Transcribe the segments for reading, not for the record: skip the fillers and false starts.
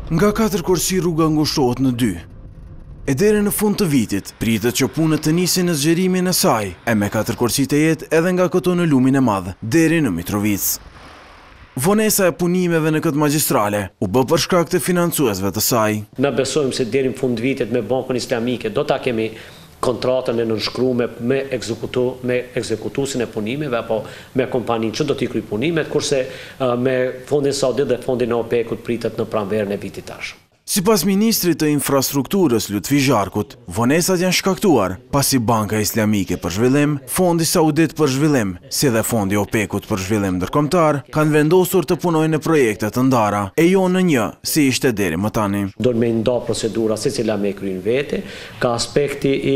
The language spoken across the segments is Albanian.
Nga 4 korsi rruga ngushtohet në 2. E deri në fund të vitit, pritet që punët të nisin në zgjerimin e saj, e me 4 korsi të jetë edhe nga këto në lumin e madh, deri në Mitrovic. Vonesa e punimeve në këtë magjistrale u bë për shkak të financuesve të saj. Ne besojmë se deri në fund vitit me Bankën Islamike do ta kemi kontratën e nënshkruar me ekzekutuesin e punimeve apo me kompaninë që do t'i kryej punimet, kurse me Fondin Saudit dhe Fondin e OPEC-ut pritet në pranverën e vitit tashëm. Sipas ministrit të infrastrukturës Lutfi Zharkut, vonesat janë shkaktuar pasi Banka Islamike për Zhvillim, Fondi Saudit për Zhvillim, si dhe Fondi OPEC-ut për Zhvillim ndërkombëtar, kanë vendosur të punojnë në projekte të ndara, e jo në një, si ishte deri më tani. Do me nda procedura secila me kryen vete, ka aspekti i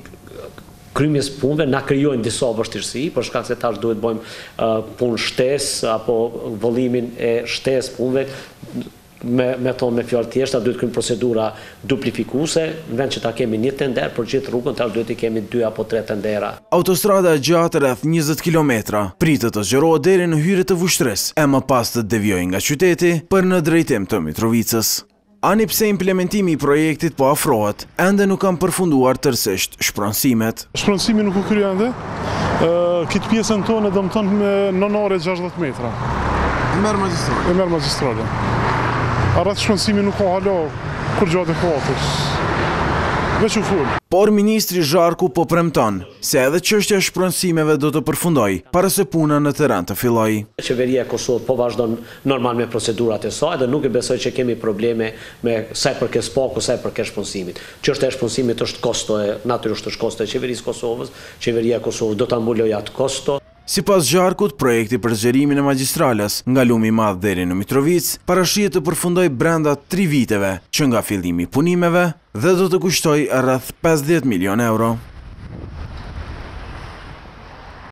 krymjes punëve, na krijojnë disa vështirësi, për shkak se tash duhet bëjmë punë shtesë apo vëllimin e shtesë punëve. Me fjalë thjeshta duhet kryejmë procedura duplifikuese, në vend që ta kemi një tender për gjithë rrugën, tash duhet i kemi 2 apo 3 tendera. Autostrada e gjatë rreth 20 kilometra pritet të zgjerohet deri në hyrje të Vushtrisë, e më pas të devijojë nga qyteti për në drejtim të Mitrovicës. Ani pse implementimi i projektit po afrohet, ende nuk kanë përfunduar tërësisht shpronësimet. Shpronësimi nuk u krye ende. Këtë pjesën tonë dëmton me nënore 60 metra. E merr magjistrale. Arrat shpronësimi nuk ka hala kur gjatë e kuatës. Veç u ful. Por ministri Zharku po premton se edhe çështja e shpronësimeve do të përfundojë para se puna në terren të fillojë. Qeveria e Kosovës po vazhdon normal me procedurat e saj dhe nuk e besoj që kemi probleme me sa i përket spaku, sa i përket shpronësimit. Çështja e shpronësimit është kosto e natyrisht është kosto e qeverisë Kosovës. Qeveria e Kosovës do ta mbulojë atë kosto. Sipas Zharkut, projekti për zgjerimin e magjistrales nga lumi i madh deri në Mitrovic parashihet të përfundojë brenda 3 viteve, që nga fillimi i punimeve dhe do të kushtojë rreth 50 milion euro.